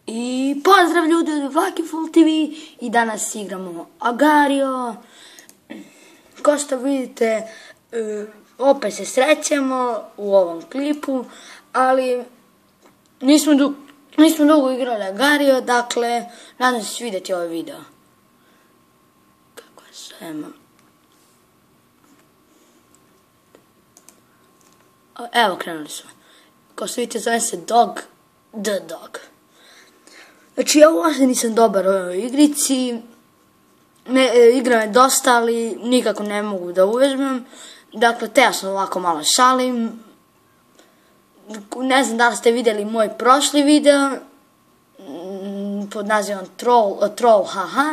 I pozdrav ljudi od Vlakiful TV i danas igramo Agario. Kao što vidite, opet se srećemo u ovom klipu, ali nismo dugo igrali Agario, dakle, nadam se vidjeti ovaj video. Kako je svema. Evo, krenuli smo. Kao što vidite, zove se Dog the Dog. Znači, ja uopšte nisam dobar u ovoj igrici. Igra me dosta, ali nikako ne mogu da uvežbam. Dakle, te ja sam ovako malo šalim. Ne znam da li ste vidjeli moj prošli video pod nazivom Troll haha.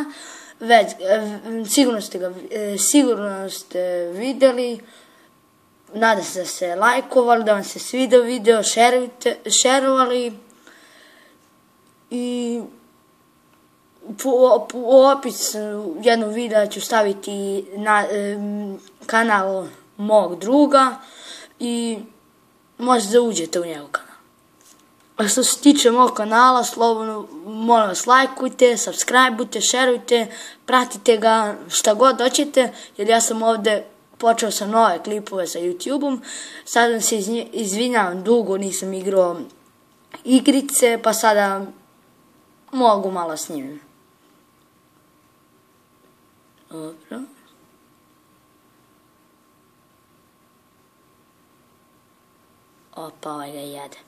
Sigurno ste vidjeli. Nadam se da ste lajkovali, da vam se svidio video, šerovali. I u opis jednog videa ću staviti kanal mog druga i možete da uđete u njegov kanal. A što se tiče mog kanala, slobodno molim vas lajkujte, subscribeujte, šerujte, pratite ga šta god hoćete, jer ja sam ovdje počeo sam nove klipove sa YouTube-om. Sada se izvinjavam, dugo nisam igrao igrice, pa sada mogu malo snimim. Dobro. Opa, ovaj ga jede.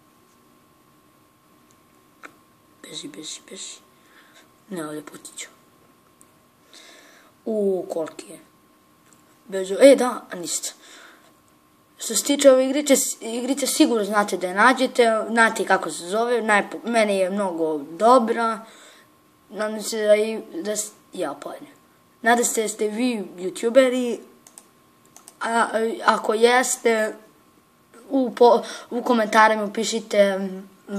Beži. Ne, ovdje putiću. Koliki je. Beži, da, ništa. Što se tiče ove igrice, sigurno znate da je nađete, znate kako se zove, meni je mnogo dobra, nadam se nadam se da ste vi youtuberi, ako jeste, u komentarima pišite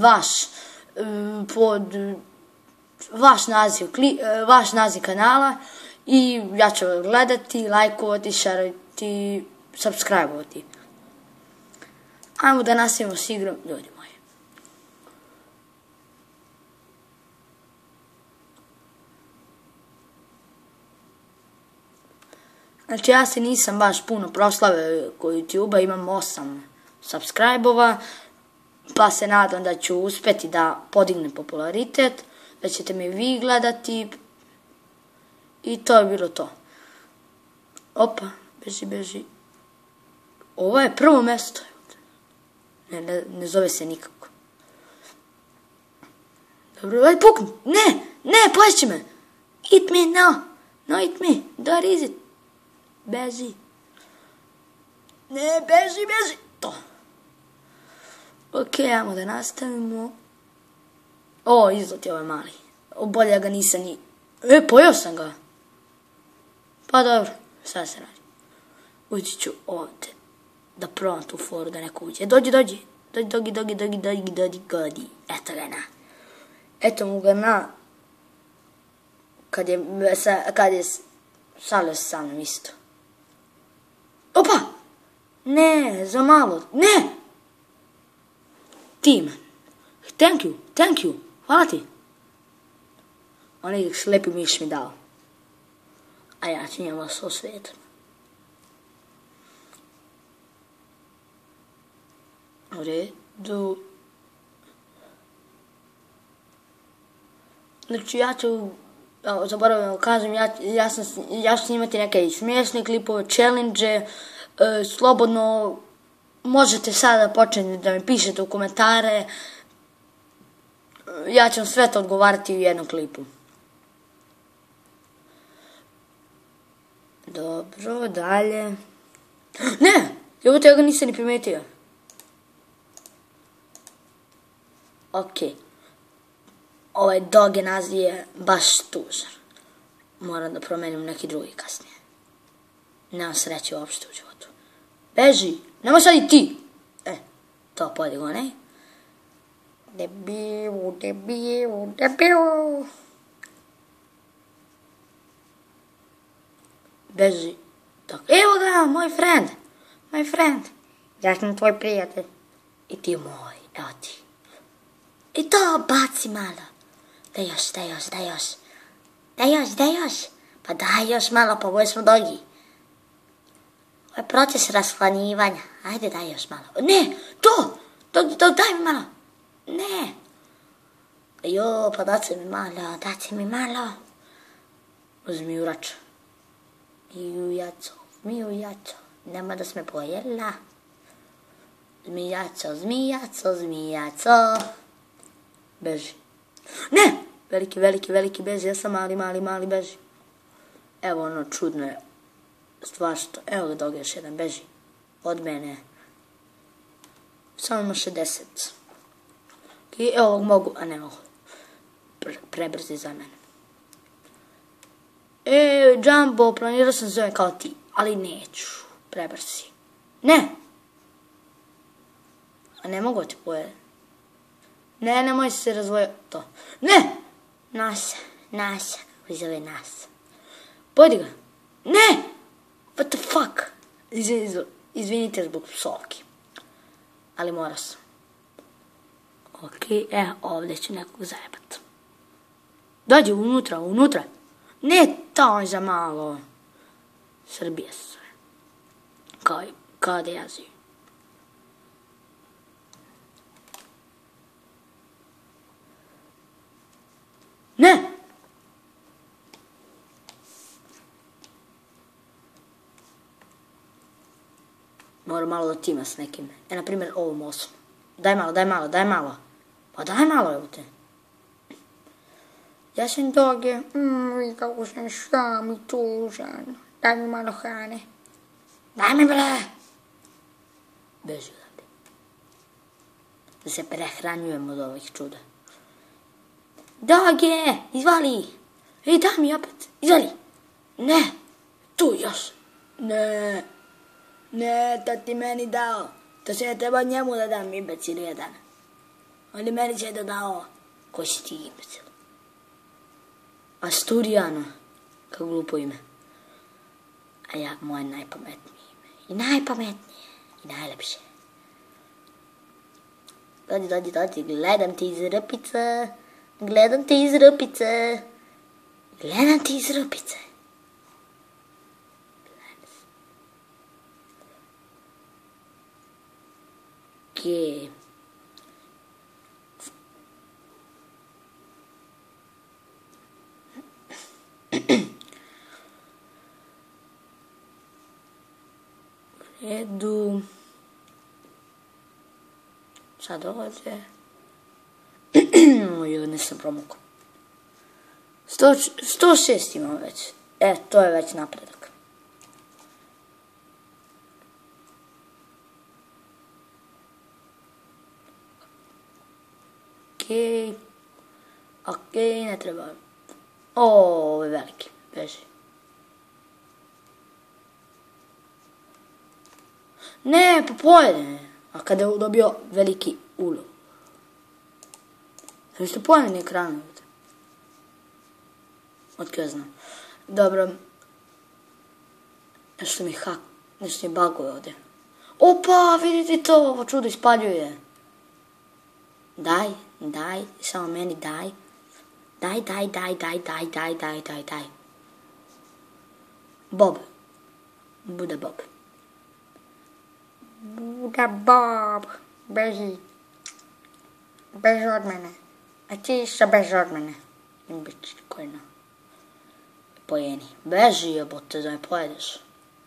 vaš naziv kanala i ja ću gledati, lajkovati, šerovati, subscribe-ovati. Ajmo da nastavimo s igrom, ljudi moji. Znači, ja se nisam baš puno proslavio kod YouTube-a, imam 8 subscribe-ova, pa se nadam da ću uspjeti da podignem popularitet, da ćete me vi gledati i to je bilo to. Opa, beži. Ovo je prvo mjesto. Ne zove se nikako. Dobro, aj pukni. Ne, poješći me. Eat me now. No eat me. Where is it? Beži. Ne, beži. To. Ok, ajmo da nastavimo. Izlet je ovaj mali. Bolje ga nisam ni... Pojeo sam ga. Pa dobro, sada se radi. Ući ću ovdje. Da probam tu foru da neko uđe. Dođi. Dogi. Eto ga na. Eto mu ga na. Kad je šalio se sa mnom isto. Opa! Ne, za malo. Ne! Tim. Thank you. Hvala ti. Onaj slepi miš mi dao. A ja ću njemu svo svijet. U redu. Znači ja ću, zaboravim kažem, ja ću snimati neke smiješne klipove, challenge, slobodno možete sada početi da mi pišete u komentare, ja ću vam sve to odgovarati u jednom klipu. Dobro, dalje. Ne, ja ga nisam ni primetio. Ok. Ovaj dog je naziv je baš tužan. Moram da promenim neki drugi kasnije. Nemam sreće uopšte u životu. Beži! Nemoj sad i ti! To podigo, ne? Debilu. Beži. Evo ga, moj friend. Ja sam tvoj prijatelj. I ti moj, evo ti. I to baci malo. Daj još. Daj još. Pa daj još malo, pa ovo smo dogi. Ovo je proces rashlanjivanja. Ajde, daj još malo. Ne, to, daj mi malo. Ne. Jo, pa daci mi malo. Uzmi urač. Zmijujaco. Nema da sme pojela. Zmijaco. Beži. Ne! Veliki beži. Ja sam mali beži. Evo ono čudno je. Stvar što. Evo ga doga još jedan. Beži. Od mene. Samo ima 60. I evo ovog mogu. A ne mogu. Prebrzi za mene. Jumbo, planirao sam zove kao ti. Ali neću. Prebrzi. Ne! A ne mogu ti pojede. Ne, nemoj se razvojiti to. Ne! Nasa. Kako zove Nasa. Pojedi ga. Ne! What the fuck? Izvinite zbog psovki. Ali mora sam. Ok, ovdje ću nekog zajebat. Dođi unutra. Ne, to je za malo. Srbija sve. Kao da ja živim. Ne! Moram malo da tima s nekim. Na primjer ovom osom. Daj malo. Pa daj malo, evo te. Ja sam doge. Kako sam sam i tužan. Daj mi malo hrane. Daj mi bre! Beži odavde. Da se prehranjujem od ovih čuda. Doge, izvali. Daj mi opet, izvali. Ne, tu još. Ne, to ti meni dao. To se je treba njemu da dam, imbecil jedan. On je meni će da dao. Ko si ti, imbecil? Asturijano. Kako glupo ime. A ja, moje najpametnije ime. I najpametnije. I najlepše. Dođi, gledam ti iz rpice. Okej. U redu. Sad ovdje. Joj, nisam promukao. 106 imamo već. To je već napredak. Okej, ne treba. Ovo je veliki. Beži. Ne, pa pojede. A kada je dobio veliki ulov. Znači što pojene nije ekranu. Otko ja znam. Dobro. Nešto mi baguje ovdje. Opa, vidite to, ovo čudo ispaljuje. Daj, samo meni daj. Daj. Bob. Buda Bob. Beži. Beži od mene. A ti se beži od mene. Imbić, kojno. Pojeni. Beži jebote da me pojedeš.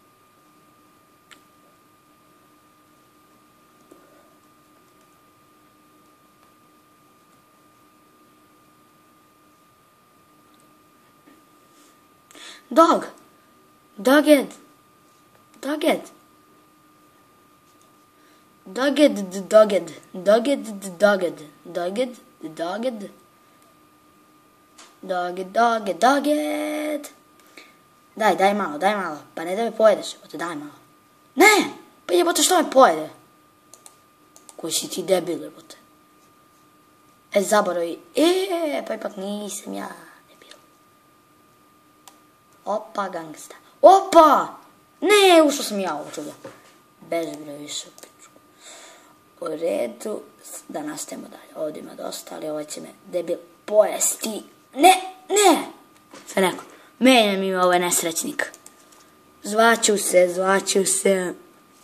Doghead. Daj malo. Pa ne da me pojedeš, jebote, daj malo. Ne! Pa jebote, što me pojede? Koji si ti debil, jebote. Zaboravi. Pa ipak nisam ja debil. Opa, gangsta. Opa! Ne, ušao sam ja ovo čudo. Beži bre više. U redu, da nastavimo dalje. Ovdje ima dosta, ali ovaj će me debil pojesti. Ne! Sve rekao, menjam ima ovaj nesrećnik. Zvaću se.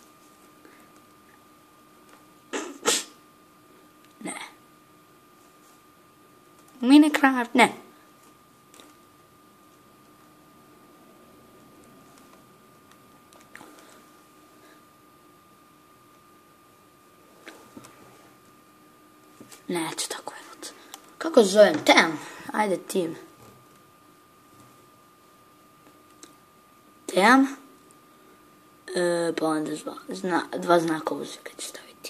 Ne. Minecraft, ne. Neću tako imati. Kako se zovem? Tem. Ajde tim. Tem. Pa onda dva znaka uzvika ću staviti.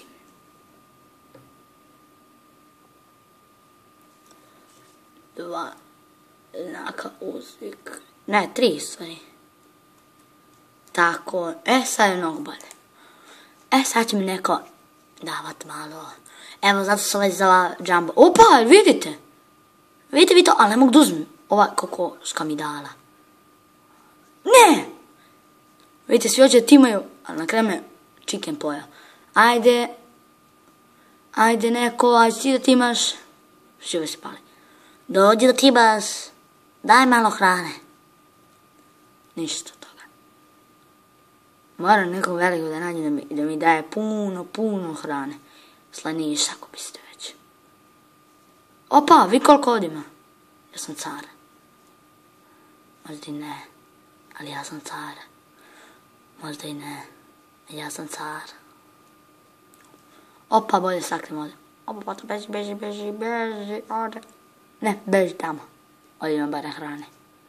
Dva znaka uzvika. Ne, 3 stvari. Tako. Sad je mnogo bolje. Sad će mi neko davat malo. Evo, zato se ovaj zvala Jumbo. Opa, vidite? Vidite vi to? Ali ne mogu da uzmem ova kokoška mi dala. Ne! Vidite, svi hoće da timaju, ali na kraju me chicken pojao. Ajde neko, ajde ti da timaš. Svi se pali. Dođi da timaš. Daj malo hrane. Ništa od toga. Moram nekog velikog da nađem da mi daje puno hrane. Slaniš, ako biste već. Opa, vi koliko ovdje ima? Ja sam car. Možda i ne, ali ja sam car. Možda i ne, ja sam car. Opa, bolje sakrim ovdje. Opa, pa to beži, ovdje. Ne, beži tamo. Ovdje ima bare hrane.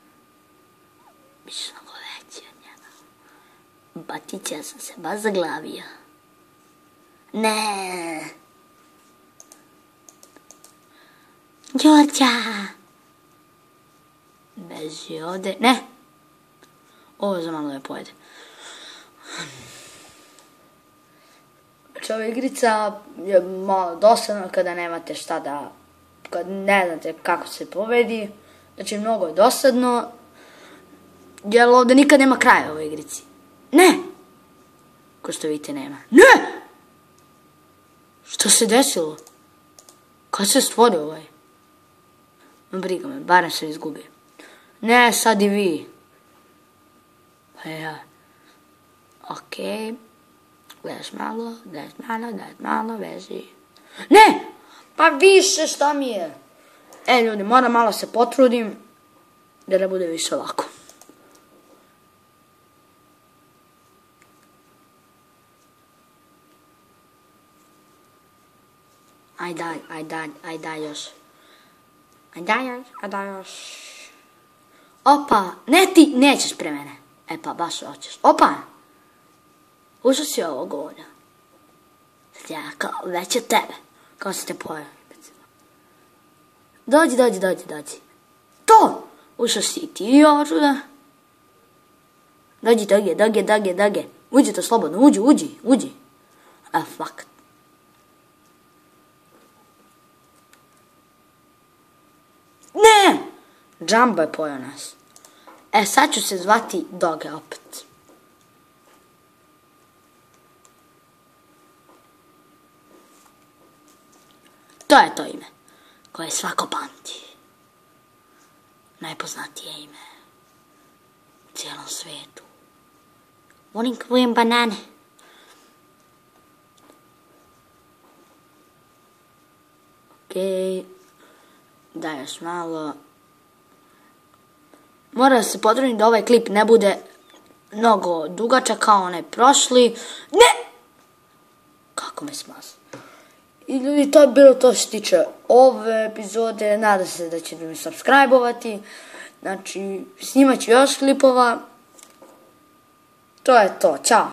Biš mnogo veći od njega. Batića sam se baš zaglavio. Ne. Đorđa. Beži ovdje. Ne. Ovo za malo da pojede. Ova igrica je malo dosadna kada nemate šta da... Kad ne znate kako se povedi. Znači mnogo je dosadno. Jer ovdje nikad nema kraja u ovoj igrici. Ne. Ko što vidite nema. Ne. Što se desilo? Kad se stvorio ovaj? Briga me, barem sam izgubio. Ne, sad i vi. Pa ja. Okej. Gledaš malo, veži. Ne! Pa više šta mi je? Ljudi, moram malo se potrudim. Da ne bude više ovako. Ajde još. Ajde još. Opa, ne ti, nećeš pre mene. Pa baš hoćeš. Opa! Ušao si ovo govora. Sad ja kao već od tebe. Kao se te pojavio. Dođi. To! Ušao si ti i ovo čuda. Dođi. Uđi to slobodno, uđi. Fuck. Ne! Jumbo je pojao nas. Sad ću se zvati Doge opet. To je to ime koje svako pamti. Najpoznatije ime u cijelom svijetu. Volim kupujem banane. Okej. Daj još malo. Mora da se potrudim da ovaj klip ne bude mnogo dugačak kao onaj prošli. Ne! Kako me smas. I ljudi, to je bilo to što se tiče ove epizode. Nadam se da ćete mi subscribe-ovati. Znači, snimat ću još klipova. To je to. Ćao.